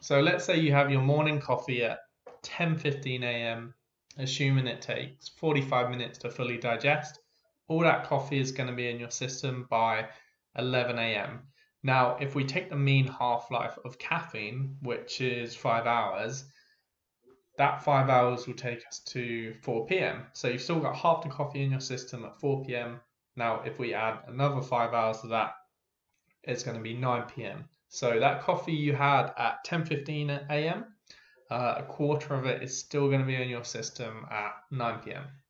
So let's say you have your morning coffee at 10:15 a.m., assuming it takes 45 minutes to fully digest. All that coffee is going to be in your system by 11 a.m. Now, if we take the mean half-life of caffeine, which is 5 hours, that 5 hours will take us to 4 p.m. So you've still got half the coffee in your system at 4 p.m. Now, if we add another 5 hours to that, it's going to be 9 p.m. So that coffee you had at 10:15 a.m., a quarter of it is still going to be in your system at 9 p.m.